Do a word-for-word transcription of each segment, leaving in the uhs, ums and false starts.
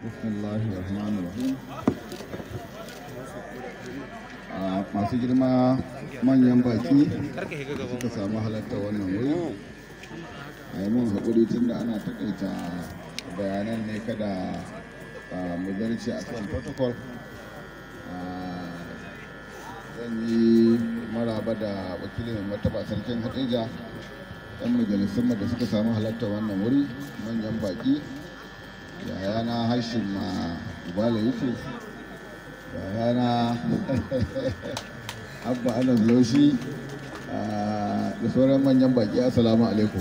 Bismillahi rahmanir rahim. Masu girma manyan baki suka samu halarta wannan wuri, a yi mun haƙuri tun da ana takaita bayanan ne kada mu zarce a kan protocol. Zan yi maraba da wakilin martaba sarkin Hadija, ɗan majalisun da suka samu halarta wannan wuri, manyan baki, yayana Hashim ma Ubala Yusuf, yayana Abba Anas Laushi, da sauran manyan baki, assalamu alaikum.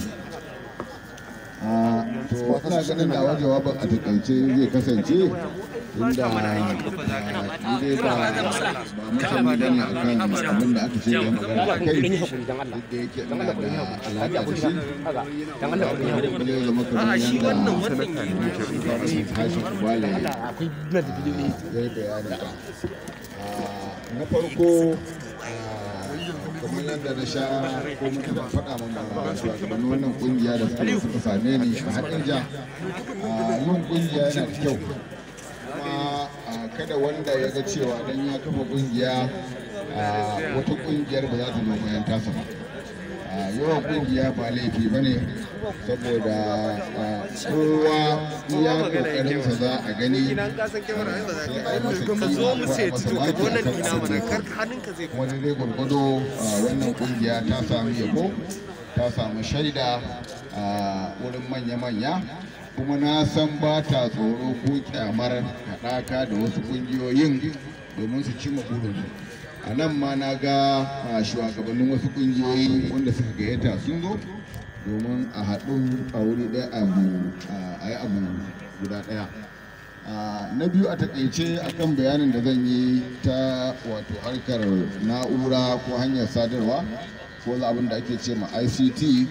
To ina ganin da wajen jawabin a takaice zai kasance inda ni dai ba masani bane akan abin da aka ce da magana a kai, duk da yake ina da alaƙa da shi, kuma zai zama kamar yadda Hashim Ubala ya yi bayani. Na farko, kamar yadda na sha ko muka faɗa mana shugabannin wannan kungiya da suka suka same ni a Hadija, yin kungiya yana da kyau, kuma kada wanda ya ga cewa dan ya kafa kungiya wata kungiyar ba za ta zo bayan tasa ba. Yawan kungiya ba laifi ba ne, saboda kowa iya kokarinsa za a gani sai a yi masa kima ko a masa maki a kan wani dai gwargwado. Wannan kungiya ta sami yabo, ta samu shaida a wurin manya-manya, kuma na san ba ta tsoro ko kyamar haɗaka da wasu kungiyoyin domin su cimma burinsu. A nan ma na ga shugabannin wasu kungiyoyi wanda suka gayyata sun zo domin a haɗu a wuri ɗaya a yi abu guda ɗaya. Na biyu, a taƙaice akan bayanin da zan yi ta wato harkar na'ura ko hanyar sadarwa ko abin da ake ce ma I C T.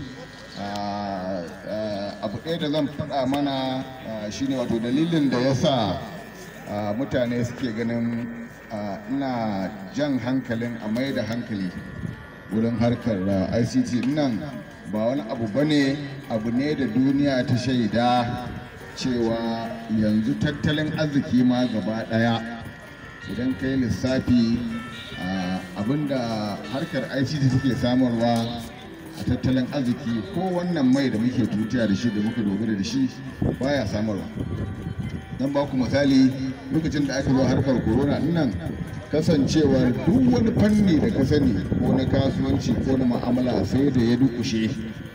Abu ɗaya da zan faɗa mana shine wato dalilin da ya sa mutane suke ganin ina jan hankalin a mai da hankali wurin harkar I C T nan. Ba wani abu bane, abu ne da duniya ta shaida cewa yanzu tattalin arziki ma gaba daya idan kai lissafi abinda harkar I C T take samarwa a tattalin arziki, ko wannan mai da muke tutiya da shi da muka dogara da shi baya samarwa. Dan ba ku misali, lokacin da aka zo harkar corona nan, kasancewar duk wani fanni da ka sani ko na kasuwanci ko na mu'amala sai da ya dukushe,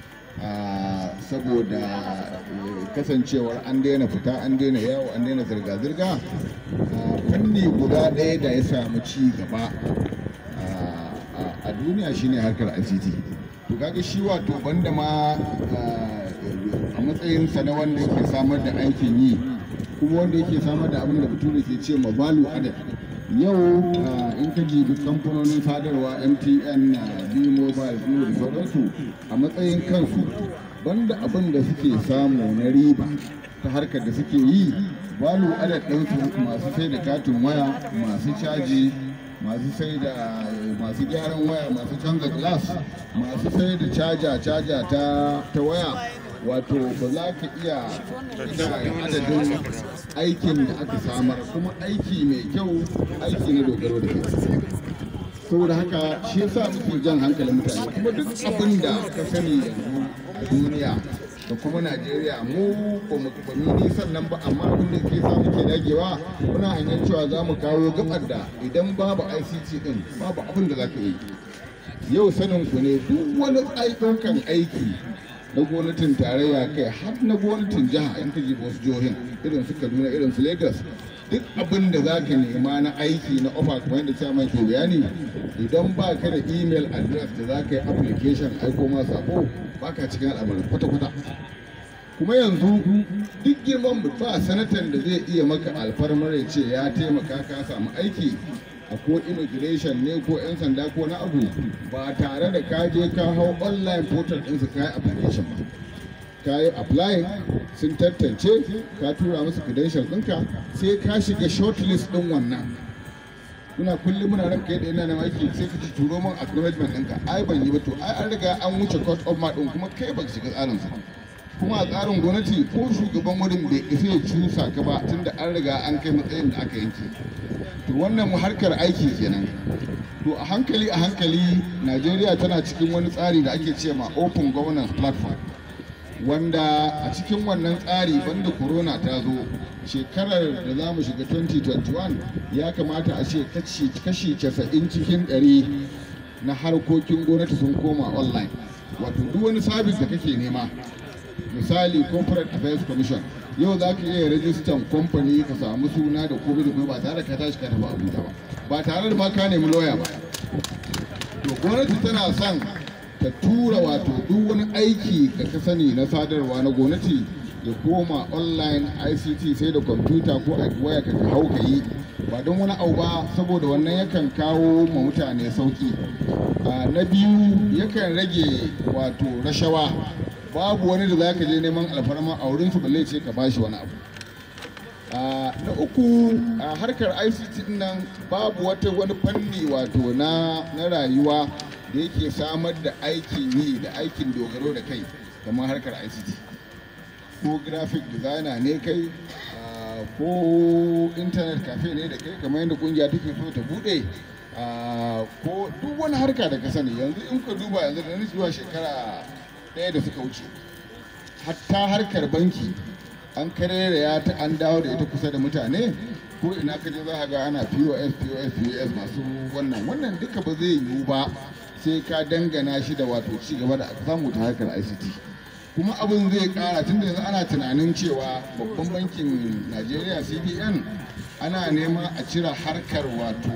saboda kasancewar an daina fita, an daina yawo, an daina zirga-zirga. Fanni guda ɗaya da ya samu ci gaba a duniya shine harkar I C T. To kaga shi wato banda ma a matsayinsa na wanda yake samar da aikin yi, kuma wanda yake samar da abin da bature ke ce ma value added. Yau in ka jibi kamfanonin sadarwa M T N, B-Mobile, Glo da sauransu, a matsayin kansu banda abin da suke samu na riba ta harkar da suke yi, value added ɗinsu masu sai da katin waya, masu caji, masu sai da masu gyaran waya, masu canza glass, masu sai da caja caja ta ta waya. Wato ba za ka iya adadin aikin da aka samar, kuma aiki mai kyau, aiki na dogaro da kai. Saboda haka shi yasa muke jan hankalin mutane, kuma duk abin da ka sani yanzu a duniya da kuma Najeriya, mu ba mu kuma nisan nan ba, amma abin da ke sa muke dagewa, muna hanyar cewa za mu kawo gabar da idan babu I C T din babu abin da za ka yi. Yau sanin ku ne, duk wani ɗaukan aiki na gwamnatin tarayya, kai har na gwamnatin jiha, in ka jibi wasu jihohin irin su Kaduna, irin su Lagos, duk abin da za ka nema na aiki na ofa kamar yadda chairman ke bayani, idan ba ka da email address da za ka yi application aiko ma sako, ba ka cikin al'amarin kwata-kwata. Kuma yanzu duk girman ba sanatan da zai iya maka alfarmar ya ce ya taimaka ka samu aiki a ko immigration ne ko 'yan sanda ko na abu, ba tare da ka je ka hau online portal ɗinsu ka yi application ba. Ka yi applying, sun tantance, ka tura musu credential ɗinka, sai ka shiga shortlist ɗin wannan. Muna kullum muna ranka yadda yana na aiki, sai ka ci turo min acknowledgement ɗinka, ai ban yi ba, to ai an riga an wuce court of ma ɗin, kuma kai ba ka shiga tsarin su. kuma a tsarin gwamnati ko shugaban wurin bai isa ya cusa ka ba tunda an riga an kai matsayin da aka yanke. To wannan harkar aiki kenan. To a hankali a hankali Najeriya tana cikin wani tsari da ake ce ma open governance platform, wanda a cikin wannan tsari banda corona ta zo shekarar da za mu shiga twenty twenty-one ya kamata a ce kashi casa'in cikin ɗari na harkokin gwamnati sun koma online. Wato duk wani sabis da kake nema, misali corporate affairs commission, yau za ka iya rajistan kamfani ka samu suna da komai da komai ba tare da ka tashi ka tafi Abuja ba, ba tare da ma ka nemi lawyer ba. To gwamnati tana son ta tura wato duk wani aiki da ka sani na sadarwa na gwamnati ya koma online I C T, sai da kwamfuta ko a waya ka hau ka yi, ba don wani abu ba saboda wannan yakan kawo ma mutane sauki. Na biyu yakan rage wato rashawa, babu wani da za ka je neman alfarma a wurin su balle ce ka bashi wani abu. Na uku a harkar I C T nan babu wata wani fanni wato na rayuwa da yake samar da aikin yi da aikin dogaro da kai kamar harkar I C T. Ko graphic designer ne kai, ko internet cafe ne da kai kamar yadda kungiya take so ta bude, ko duk wani harka da ka sani. Yanzu in ka duba yanzu da zuwa shekara ɗaya da suka wuce, hatta harkar banki an karere ya ta an dawo da ita kusa da mutane. Ko ina ka je za ka ga ana P O S P O S P O S masu wannan wannan duka ba zai yiwu ba sai ka dangana shi da wato ci gaba da aka samu ta harkar I C T. Kuma abin zai kara tun da yanzu ana tunanin cewa babban bankin Najeriya C B N ana nema a cire harkar wato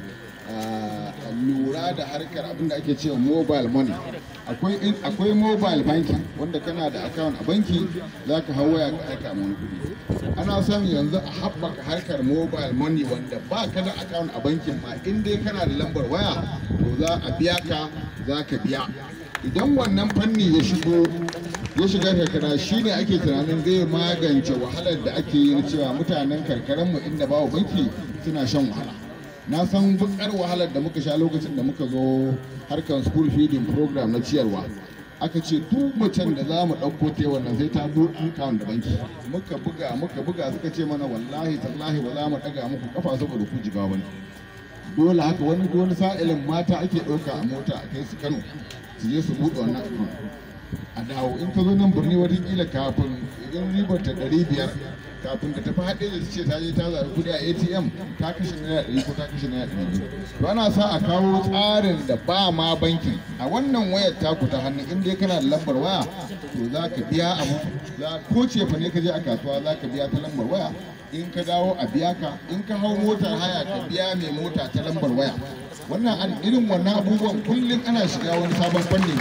lura da harkar abin da ake cewa mobile money. Akwai mobile banking wanda kana da account a banki za ka hau waya ka aika wani kuɗi. Ana son yanzu a haɓaka harkar mobile money wanda ba ka da account a bankin ma in dai kana da lambar waya to za a biya ka, za ka biya. Idan wannan fanni ya shigo ya shiga karkara shine ake tunanin zai magance wahalar da ake yi cewa mutanen karkaranmu inda babu banki suna shan wahala. Na san bakar wahalar da muka sha lokacin da muka zo harkar school feeding program na ciyarwa. Aka ce duk macen da za mu ɗauko ta wannan sai ta buɗe account da banki. Muka buga muka buga suka ce mana wallahi tallahi ba za mu ɗaga muku kafa saboda ku jiga bane. Dole haka wani wani sa'ilin mata ake ɗauka a mota a kai su Kano su je su buɗe wannan account a dawo. In ka zo nan birni watakila kafin idan ribar ta ɗari biyar kafin ka tafi haɗe da ce ta je ta zaɓi kuɗi a A T M ta kashe naira ɗari ko ta kashe naira ɗari biyu. To ana sa a kawo tsarin da ba ma bankin a wannan wayar taku ta hannu in dai kana da lambar waya to za ka biya abu, za ko ce fa ne ka je a kasuwa za ka biya ta lambar waya, in ka dawo a biya ka, in ka hau motar haya ka biya mai mota ta lambar waya. Wannan irin wannan abubuwan kullum ana shiga wani sabon fanni.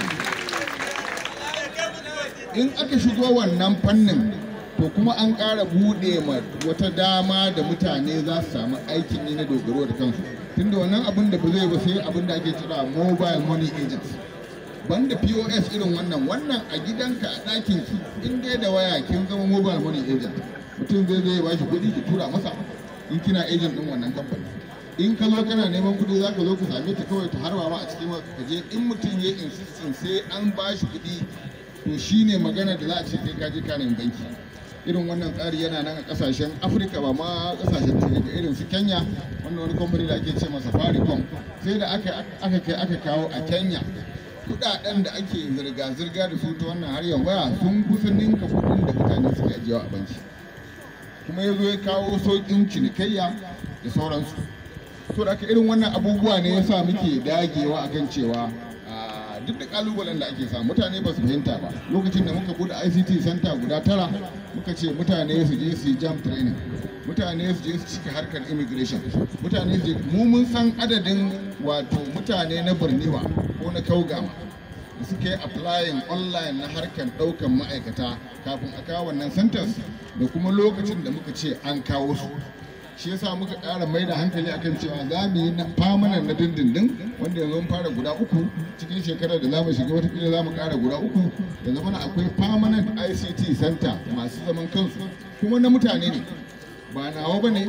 In aka shigo wannan fannin to kuma an ƙara buɗe ma wata dama da mutane za su samu aikin yi na dogaro da kansu. Tunda wannan abin da ba zai ba sai abin da ake kira mobile money agents. Banda P O S irin wannan wannan a gidanka a ɗakin ki in dai da waya kin zama mobile money agent. Mutum zai zai ba shi kuɗi ki tura masa in kina agent ɗin wannan kamfani. In ka zo kana neman kuɗi za ka zo ka same ta kawai ta harba ma a cikin ka je in mutum ya insistin sai an ba shi kuɗi to shine magana da za a ce sai ka je ka nemi banki. Irin wannan tsari yana nan a kasashen Afirka ba ma kasashen turai da irin su Kenya, wannan wani kamfani da ake ce masa Safaricom sai da aka aka kai aka kawo a Kenya kudaden da ake zirga-zirga da su ta wannan hanyar waya sun kusa ninka kudin da mutane suke ajiyawa a banki, kuma ya zo ya kawo sauƙin cinikayya da sauransu. To da aka irin wannan abubuwa ne yasa muke dagewa akan cewa duk da kalubalen da ake samu mutane ba su fahimta ba. Lokacin da muka bude I C T center guda tara muka ce mutane su je su yi jam training, mutane su je su cika harkar immigration, mutane su je mu mun san adadin wato mutane na Birniwa ko na Kaugama da suke applying online na harkar daukan ma'aikata kafin a kawo wannan centers da kuma lokacin da muka ce an kawo su. Shi yasa muka ƙara mai da hankali akan cewa za mu yi na famanan na dindindin wanda yanzu mun fara guda uku cikin shekarar da za mu shiga watakila za mu ƙara guda uku da zamana akwai permanent I C T center masu zaman kansu kuma na mutane ne ba nawa ba ne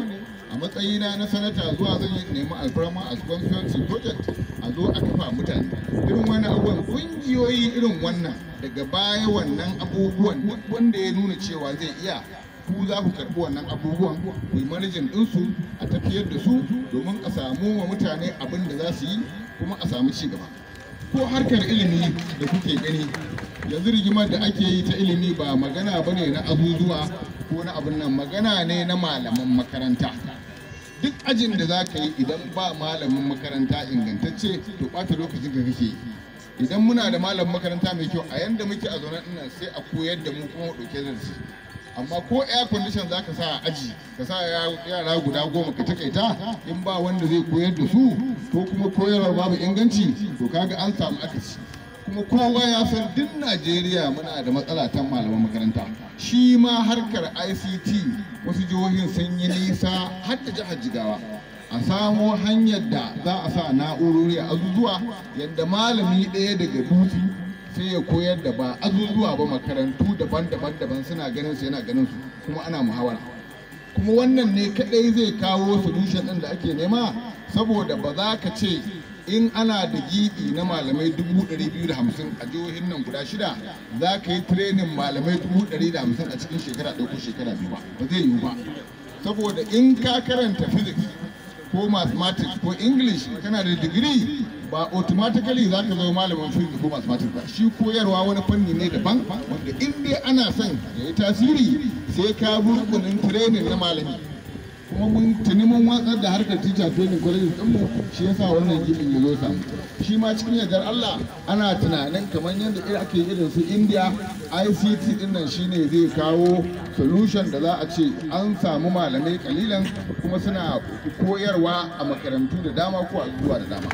a matsayina na sanata zuwa zan yi nemi alfarma a constituency project a zo a kafa mutane irin wani abubuwan kungiyoyi irin wannan daga baya wannan abubuwan wanda ya nuna cewa zai iya ku za ku karɓi wannan abubuwan ku yi manajin ɗinsu a tafiyar da su domin a samu wa mutane abin da za su yi kuma a samu ci gaba ko harkar ilimi da kuke gani yanzu rigimar da ake yi ta ilimi ba magana ba ne na abubuwa ko na abin nan magana ne na malaman makaranta duk ajin da za ka yi idan ba malamin makaranta ingantacce to ɓata lokacin ka kake yi idan muna da malamin makaranta mai kyau a yanda muke a zaune ina sai a koyar da mu kuma ɗauke da shi amma ko air condition za ka sa a aji ka sa yara guda goma ka takaita in ba wanda zai koyar da su ko kuma koyarwa babu inganci to kaga an samu akasi kuma kowa ya san duk Najeriya muna da matsala ta malaman makaranta shi ma harkar I C T wasu jihohin sun yi nisa har da jihar Jigawa a samo hanyar da za a sa na'urori a azuzuwa yadda malami ɗaya daga dutse sai ya koyar da ba azuzuwa ba makarantu daban-daban daban suna ganin su yana ganin su kuma ana muhawara kuma wannan ne kadai zai kawo solution ɗin da ake nema saboda ba za ka ce in ana da gibi na malamai dubu ɗari biyu da hamsin a jihohin nan guda shida za ka yi training malamai dubu ɗari da hamsin a cikin shekara ɗaya ko shekara biyu ba ba zai yiwu ba saboda in ka karanta physics ko mathematics ko english kana da digiri ba automatically za ka zama malamin physics ko mathematics ba shi koyarwa wani fanni ne daban wanda in dai ana son ya yi tasiri sai ka bi rukunin training na malami kuma mun tuni mun watsar da harkar teacher training college din mu shi yasa wannan gibin ya zo samu shi ma cikin yardar Allah ana tunanin kamar yadda ake irin su India I C T din nan shine zai kawo solution da za a ce an samu malamai kalilan kuma suna koyarwa a makarantu da dama ko a zuwa da dama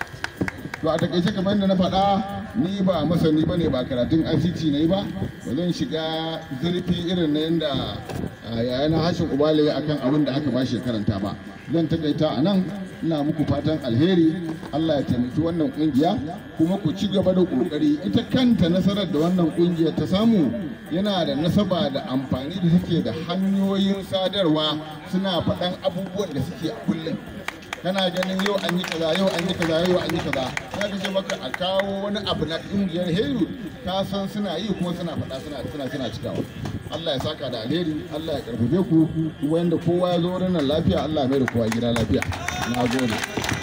to a takaice kamar yadda na faɗa ni ba masani bane ba karatun I C T ne ba ba zan shiga zurfi irin na yadda yayana Hashin Ubale akan abin da aka bashi karanta ba zan takaita a nan ina muku fatan alheri Allah ya taimaki wannan kungiya kuma ku ci gaba da kokari ita kanta nasarar da wannan kungiyar ta samu yana da nasaba da amfani da suke da hanyoyin sadarwa suna faɗan abubuwan da suke a kullum kana ganin yau an yi kaza yau an yi kaza yau an yi kaza ya kace maka a kawo wani abu na kungiyar Heru ka san suna yi kuma suna faɗa suna suna suna cikawa Allah ya saka da alheri Allah ya karfafe ku wanda kowa ya zo wurin nan lafiya Allah ya mai da kowa gida lafiya na gode